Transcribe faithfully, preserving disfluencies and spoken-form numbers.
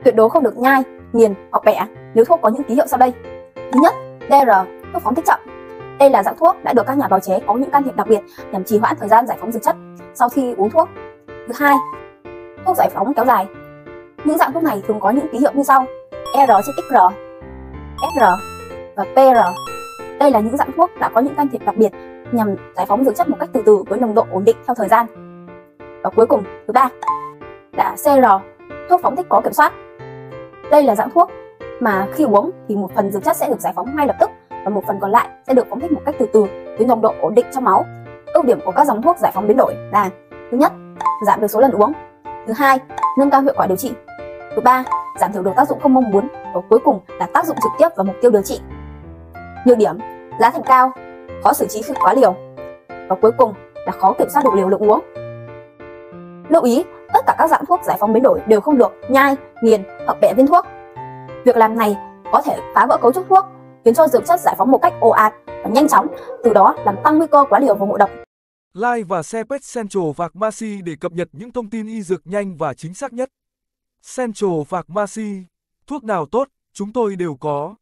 Tuyệt đối không được nhai, nghiền hoặc bẻ nếu thuốc có những ký hiệu sau đây. Thứ nhất, đê rờ, thuốc phóng thích chậm. Đây là dạng thuốc đã được các nhà bào chế có những can thiệp đặc biệt nhằm trì hoãn thời gian giải phóng dược chất sau khi uống thuốc. Thứ hai, thuốc giải phóng kéo dài. Những dạng thuốc này thường có những ký hiệu như sau: E rờ trên ích rờ, ét rờ và pê rờ. Đây là những dạng thuốc đã có những can thiệp đặc biệt nhằm giải phóng dược chất một cách từ từ với nồng độ ổn định theo thời gian. Và cuối cùng, thứ ba là xê rờ, thuốc phóng thích có kiểm soát. Đây là dạng thuốc mà khi uống thì một phần dược chất sẽ được giải phóng ngay lập tức và một phần còn lại sẽ được phóng thích một cách từ từ với nồng độ ổn định trong máu. Ưu điểm của các dòng thuốc giải phóng biến đổi là: thứ nhất, giảm được số lần uống; thứ hai, nâng cao hiệu quả điều trị; thứ ba, giảm thiểu được tác dụng không mong muốn; và cuối cùng là tác dụng trực tiếp vào mục tiêu điều trị. Nhược điểm: giá thành cao, khó xử trí khi quá liều, và cuối cùng là khó kiểm soát được liều lượng uống. Lưu ý, tất cả các dạng thuốc giải phóng biến đổi đều không được nhai, nghiền hoặc bẻ viên thuốc. Việc làm này có thể phá vỡ cấu trúc thuốc, khiến cho dược chất giải phóng một cách ồ ạt và nhanh chóng, từ đó làm tăng nguy cơ quá liều và ngộ độc. Like và share page Central Pharmacy để cập nhật những thông tin y dược nhanh và chính xác nhất. Central Pharmacy, thuốc nào tốt, chúng tôi đều có.